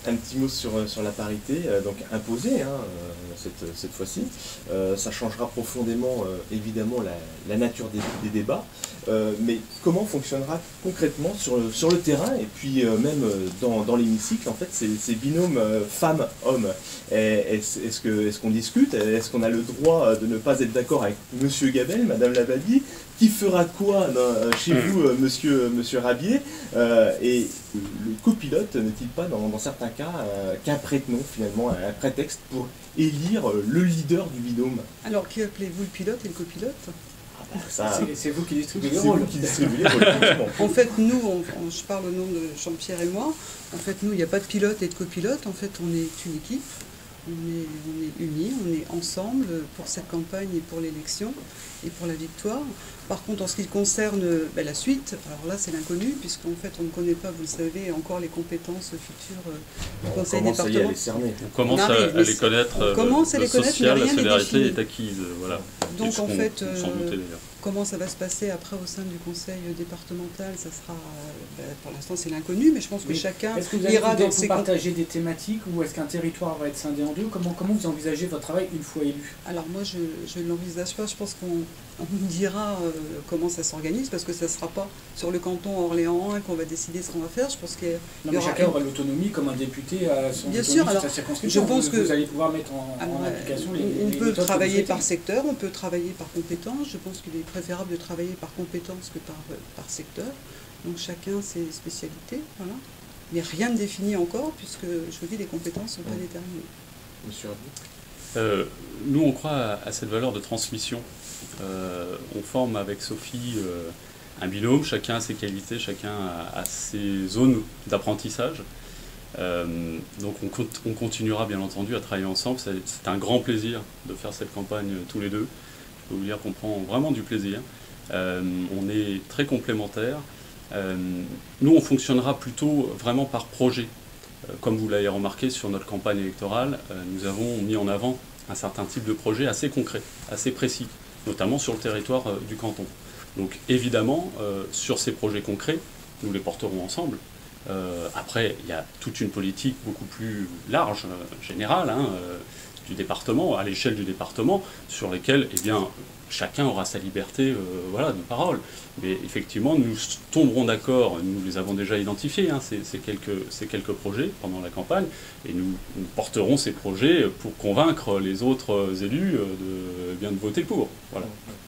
un petit mot sur la parité, donc imposée hein, cette fois-ci. Ça changera profondément, évidemment, la nature des débats. Mais comment fonctionnera concrètement sur le terrain et puis même dans l'hémicycle, en fait, ces binômes femmes-hommes. Est-ce qu'on discute? Est-ce qu'on a le droit de ne pas être d'accord avec Monsieur Gabel, Madame Lavallée? Qui fera quoi chez vous, monsieur Rabier? Et le copilote n'est-il pas, dans certains cas, qu'un prête-nom, finalement, un prétexte pour élire le leader du binôme? Alors, qui appelez-vous le pilote et le copilote? C'est vous qui distribuez les rôles. En fait, nous, je parle au nom de Jean-Pierre et moi, en fait, nous, il n'y a pas de pilote et de copilote, en fait, on est une équipe. On est unis, on est ensemble pour cette campagne et pour l'élection et pour la victoire. Par contre, en ce qui concerne la suite, alors là c'est l'inconnu, puisqu'en fait on ne connaît pas, vous le savez, encore les compétences futures du conseil départemental. On commence à les connaître, le social, la solidarité est acquise. Voilà. Donc en fait, comment ça va se passer après au sein du conseil départemental, ça sera, pour l'instant c'est l'inconnu, mais je pense que chacun ira dans ses... partager des thématiques ou est-ce qu'un territoire va être scindé en deux? Comment vous envisagez votre travail une fois élu? Alors moi je ne l'envisage pas, je pense qu'on nous dira comment ça s'organise, parce que ça ne sera pas sur le canton Orléans 1 qu'on va décider ce qu'on va faire. Je pense qu'il y aura... Chacun aura l'autonomie comme un député à son Bien sûr, alors, sa circonscription. je pense que vous allez pouvoir mettre en application les on peut travailler par secteur. secteur, on peut travailler par compétence. Je pense qu'il est préférable de travailler par compétence que par secteur. Donc chacun ses spécialités, voilà. Mais rien de défini encore, puisque je vous dis, les compétences ne sont pas déterminées. Monsieur nous, on croit à cette valeur de transmission. On forme avec Sophie un binôme, chacun a ses qualités, chacun a ses zones d'apprentissage. Donc on continuera bien entendu à travailler ensemble. C'est un grand plaisir de faire cette campagne tous les deux. Je peux vous dire qu'on prend vraiment du plaisir. On est très complémentaires. Nous, on fonctionnera plutôt vraiment par projet. Comme vous l'avez remarqué sur notre campagne électorale, nous avons mis en avant un certain type de projet assez concret, assez précis, notamment sur le territoire du canton. Donc évidemment, sur ces projets concrets, nous les porterons ensemble. Après, il y a toute une politique beaucoup plus large, générale, du département, à l'échelle du département, sur lesquelles, eh bien, chacun aura sa liberté voilà, de parole. Mais effectivement, nous tomberons d'accord, nous les avons déjà identifiés, ces quelques projets pendant la campagne, et nous porterons ces projets pour convaincre les autres élus de voter pour. Voilà.